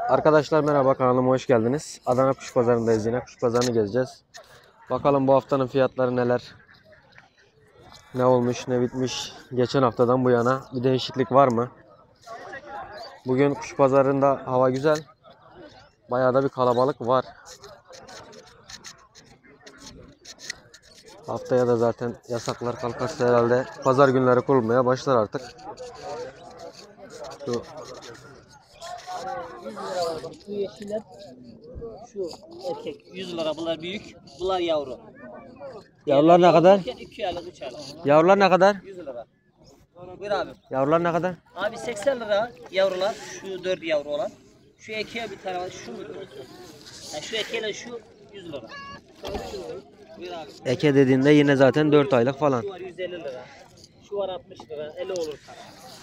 Arkadaşlar merhaba, kanalıma hoş geldiniz. Adana Kuş Pazarı'ndayız, yine kuş pazarını gezeceğiz. Bakalım bu haftanın fiyatları neler, ne olmuş ne bitmiş, geçen haftadan bu yana bir değişiklik var mı? Bugün kuş pazarında hava güzel, bayağı da bir kalabalık var. Haftaya da zaten yasaklar kalkarsa herhalde pazar günleri kurulmaya başlar artık. Şu 100 lira var bak, şu yeşiller, şu erkek 100 lira, bunlar büyük, bunlar yavru. yavrular ne kadar? 2 aylık, 3 aylık. Yavrular ne kadar? 100 lira. Buyur abi. Yavrular ne kadar? Abi 80 lira yavrular, şu 4 yavru olan. Şu erkeğe bir tane var, şu mu? Yani şu erkeğiyle şu 100 lira. Buyur abi. Eke dediğinde yine zaten 4 aylık falan. Şu var 150 lira. Şu var 60 lira, 50 olur sana.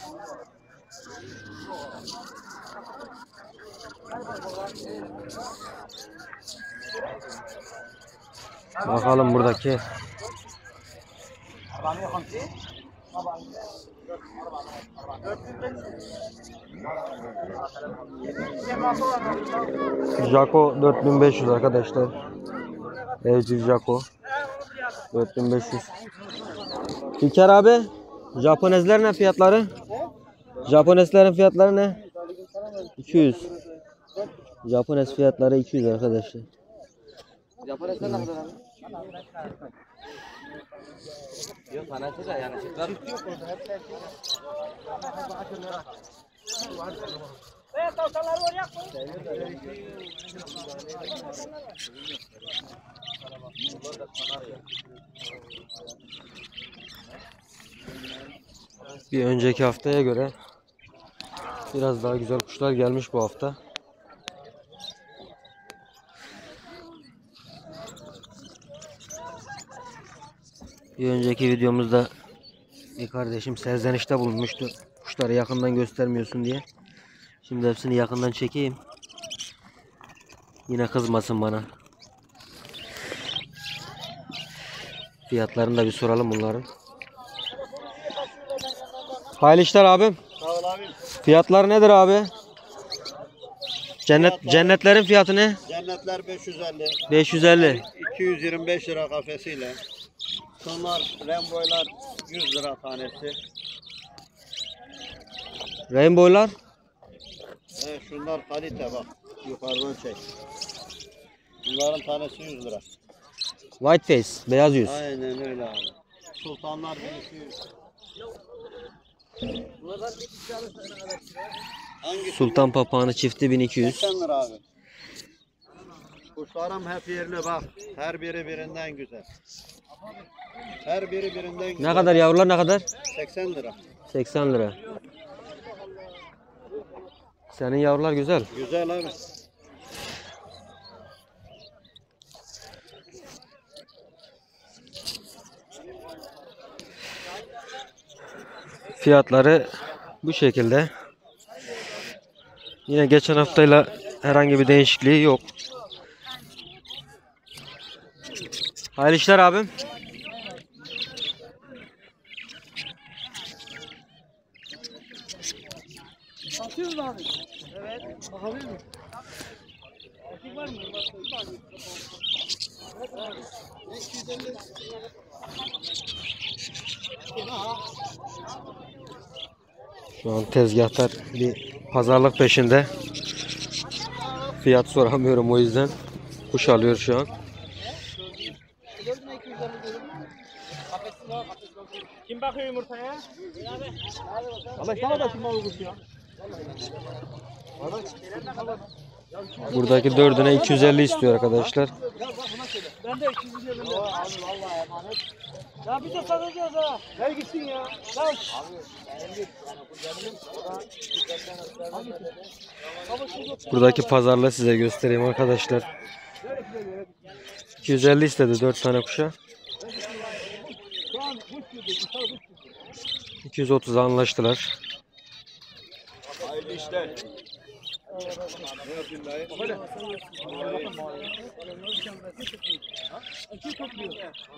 Bakalım buradaki Jako 4500 arkadaşlar. Evcil Jako 4500. İlker abi, Japonezler ne fiyatları? Japonezlerin fiyatları ne? 200. Japones fiyatları 200 arkadaşlar. Japonesler ne kadar abi? Yok tanesi de yani çıkar. Bir önceki haftaya göre biraz daha güzel kuşlar gelmiş bu hafta. Bir önceki videomuzda bir kardeşim serzenişte bulunmuştu. Kuşları yakından göstermiyorsun diye. Şimdi hepsini yakından çekeyim. Yine kızmasın bana. Fiyatlarını da bir soralım bunların. Hayırlı işler abim. Sağ ol abi. Fiyatlar nedir abi? Cennetlerin fiyatı ne? Cennetler 550. 550. 225 lira kafesiyle. Şunlar Rainbow'lar 100 lira tanesi. Rainbow'lar Şunlar kalite bak. Yukarıdan çek. Bunların tanesi 100 lira. White face, beyaz yüz. Aynen öyle abi. Sultanlar 1200. Hangisi? Sultan papağanı çifti 1200. 80 lira abi. Kuşlarım hep yerine bak. Her biri birinden güzel. Her biri birinden güzel. Ne kadar yavrular ne kadar? 80 lira. 80 lira. Senin yavrular güzel. Güzel abi. Fiyatları bu şekilde. Yine geçen haftayla herhangi bir değişikliği yok. Hayırlı işler abim. Bakıyoruz abi. Evet. Bakabilir miyim? Erkek var mı? Şu an tezgahtar bir pazarlık peşinde. Fiyat soramıyorum o yüzden. Kuş alıyor şu an. Kim bakıyor yumurtaya? Ama sana da kim bakıyor ya? Buradaki dördüne 250 istiyor arkadaşlar. Ben de 200 diyorum. Abi vallahi emanet. Ya biz de satacağız ha. Ver gitsin ya. Lan. Buradaki pazarlığı size göstereyim arkadaşlar. 250 istedi 4 tane kuşa. 230'a anlaştılar. Hayırlı işler. Erkek topluyor.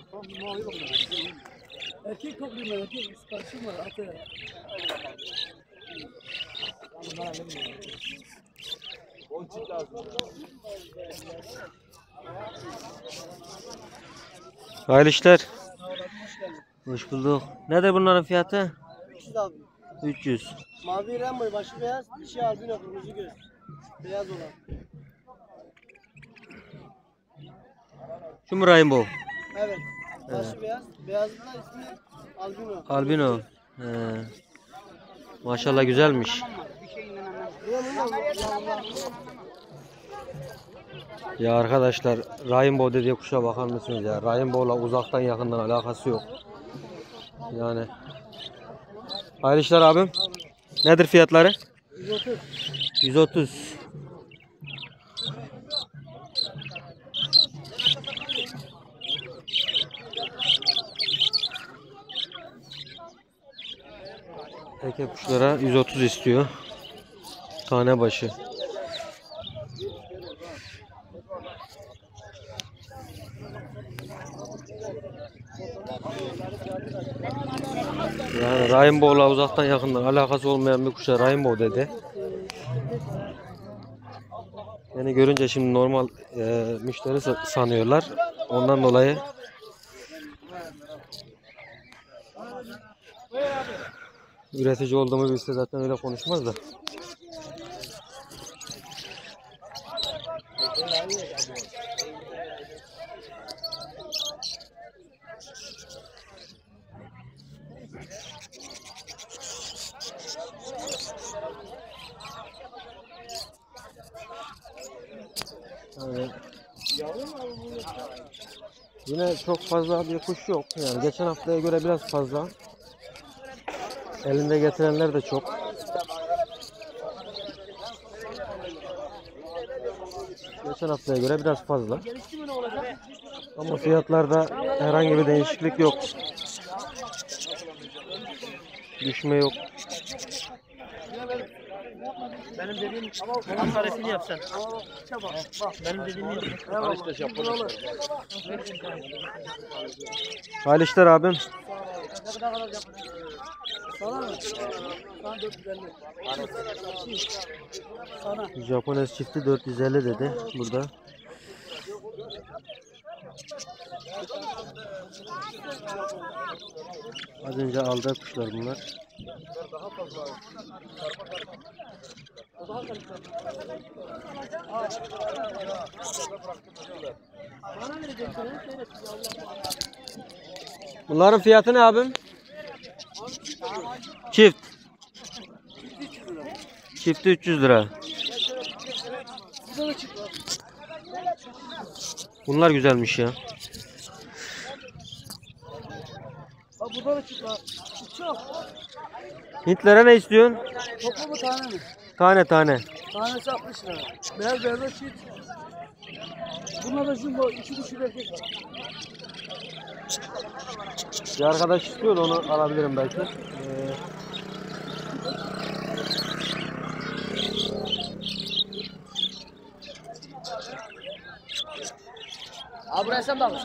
Erkek topluyor. Erkek karışım var. Atı. Hayırlı işler. Hoş bulduk. Nedir bunların fiyatı? 300 abi. 300. Mavi Rambo başı beyaz, dişi albino kırmızı göz. Beyaz olan. Şu mu Rainbow? Evet. Başı beyaz. Beyazın da ismi albino. Albino. He. Maşallah güzelmiş. Ya arkadaşlar Rainbow dediği kuşa bakar mısınız ya? Rainbow'la uzaktan yakından alakası yok. Yani. Hayırlı işler abim. Nedir fiyatları? 130. 130. Erkek kuşlara 130 istiyor. Tane başı. Yani Rainbow'la uzaktan yakından alakası olmayan bir kuşa Rainbow dedi. Beni görünce şimdi normal müşteri sanıyorlar. Ondan dolayı üretici olduğumu bilse zaten öyle konuşmaz da. Yani yine çok fazla bir kuş yok. Yani geçen haftaya göre biraz fazla. Elinde getirenler de çok. Geçen haftaya göre biraz fazla. Ama fiyatlarda herhangi bir değişiklik yok. Düşme yok. Benim dediğim Ankara'sını yap sen. Benim dediğimi yap. Hayırlı işler abim. Sana mı? Sana 450. Sana. Japones çifti 450 dedi burada. Az önce aldığı kuşlar bunlar. Bunların fiyatı ne abim? Çift. Çifti 300 lira. Bunlar güzelmiş ya. Bak burada da çık var. Çok. Hintlere ne istiyorsun? Toplu mu tane mi? Tane tane. Tanesi 60 lira. Beyaz beyaz da çift. Bunlar da jumbo 2 dişi erkek var. Bir arkadaş istiyor da onu alabilirim belki. Abi buraya sen de al.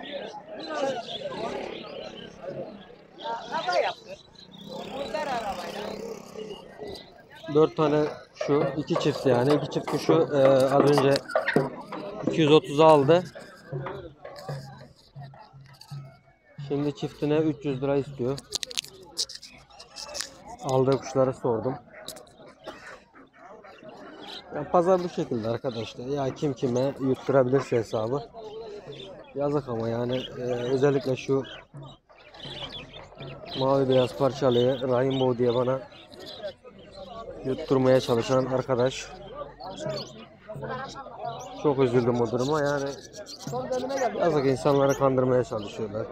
4 tane şu, 2 çift yani. 2 çift kuşu az önce 230'a aldı. Şimdi çiftine 300 lira istiyor. Aldığı kuşları sordum. Ya pazar bu şekilde arkadaşlar. Ya kim kime yutturabilirse hesabı. Yazık ama yani özellikle şu mavi beyaz parçalıyı Rainbow diye bana yutturmaya çalışan arkadaş. Çok üzüldüm o duruma yani. Yazık, insanları kandırmaya çalışıyorlar.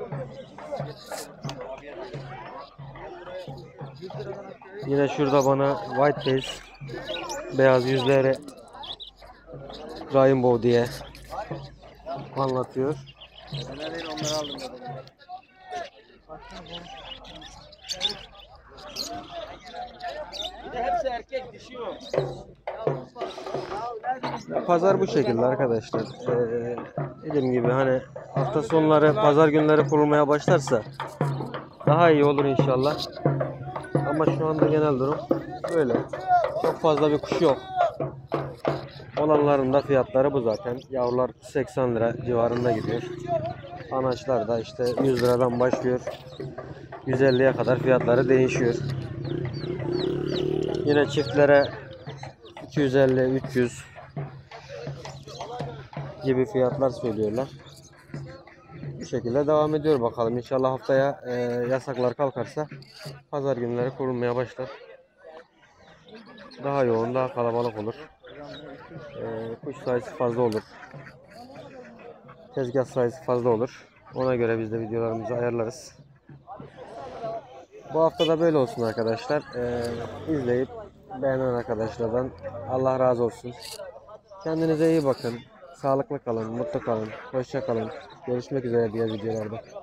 Yine şurada bana white face beyaz yüzleri Rainbow diye anlatıyor. Ben değil onları aldım. Bir de hepsi erkek dişi yok. Pazar bu şekilde arkadaşlar. Dediğim gibi hani hafta sonları pazar günleri kurulmaya başlarsa daha iyi olur inşallah. Ama şu anda genel durum böyle. Çok fazla bir kuş yok. Olanların da fiyatları bu zaten. Yavrular 80 lira civarında gidiyor. Anaçlar da işte 100 liradan başlıyor. 150'ye kadar fiyatları değişiyor. Yine çiftlere 250, 300 gibi fiyatlar söylüyorlar. Bu şekilde devam ediyor bakalım. İnşallah haftaya yasaklar kalkarsa pazar günleri kurulmaya başlar. Daha yoğun, daha kalabalık olur. Kuş sayısı fazla olur. Tezgah sayısı fazla olur. Ona göre biz de videolarımızı ayarlarız. Bu hafta da böyle olsun arkadaşlar. İzleyip beğenen arkadaşlardan Allah razı olsun. Kendinize iyi bakın. Sağlıklı kalın, mutlu kalın, hoşça kalın. Görüşmek üzere diğer videolarda.